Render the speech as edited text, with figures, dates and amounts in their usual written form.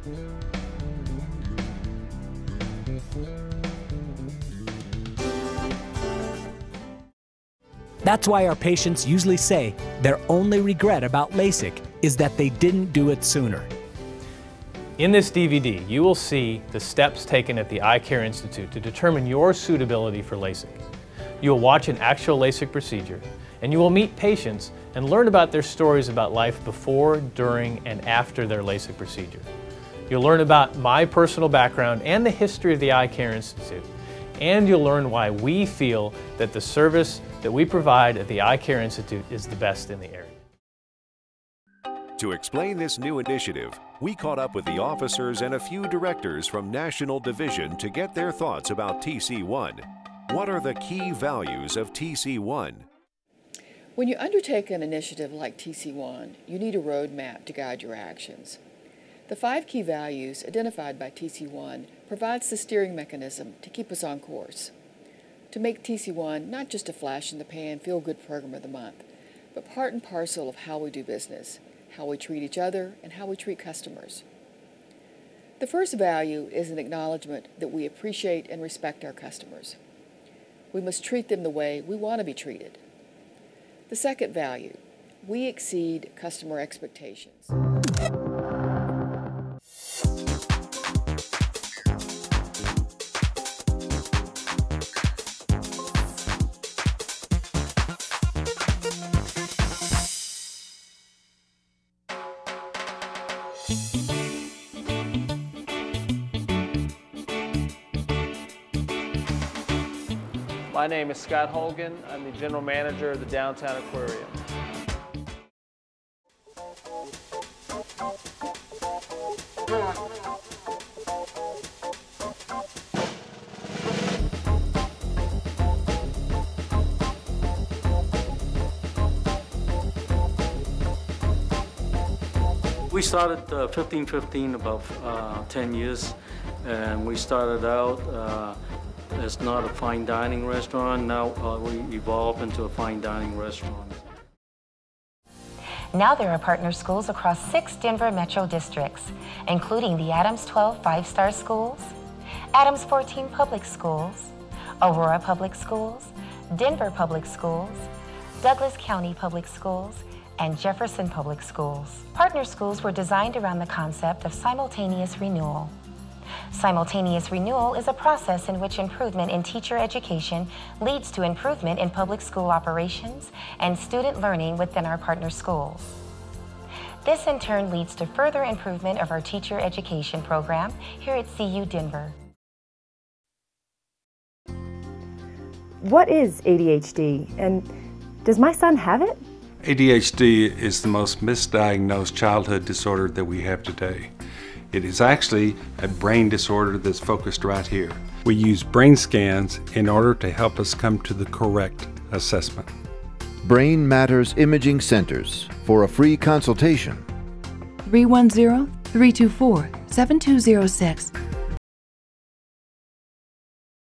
That's why our patients usually say their only regret about LASIK is that they didn't do it sooner. In this DVD, you will see the steps taken at the Eye Care Institute to determine your suitability for LASIK. You will watch an actual LASIK procedure, and you will meet patients and learn about their stories about life before, during, and after their LASIK procedure. You'll learn about my personal background and the history of the Eye Care Institute, and you'll learn why we feel that the service that we provide at the Eye Care Institute is the best in the area. To explain this new initiative, we caught up with the officers and a few directors from National Division to get their thoughts about TC1. What are the key values of TC1? When you undertake an initiative like TC1, you need a roadmap to guide your actions. The 5 key values identified by TC1 provides the steering mechanism to keep us on course, to make TC1 not just a flash-in-the-pan, feel-good program of the month, but part and parcel of how we do business, how we treat each other, and how we treat customers. The first value is an acknowledgement that we appreciate and respect our customers. We must treat them the way we want to be treated. The second value, we exceed customer expectations. My name is Scott Holgan. I'm the General Manager of the Downtown Aquarium. We started 1515 about 10 years, and we started out as not a fine dining restaurant. Now we evolved into a fine dining restaurant. Now there are partner schools across 6 Denver metro districts, including the Adams 12 5-star schools, Adams 14 public schools, Aurora Public Schools, Denver Public Schools, Douglas County Public Schools, and Jefferson Public Schools. Partner schools were designed around the concept of simultaneous renewal. Simultaneous renewal is a process in which improvement in teacher education leads to improvement in public school operations and student learning within our partner schools. This in turn leads to further improvement of our teacher education program here at CU Denver. What is ADHD, and does my son have it? ADHD is the most misdiagnosed childhood disorder that we have today. It is actually a brain disorder that's focused right here. We use brain scans in order to help us come to the correct assessment. Brain Matters Imaging Centers for a free consultation. 310-324-7206.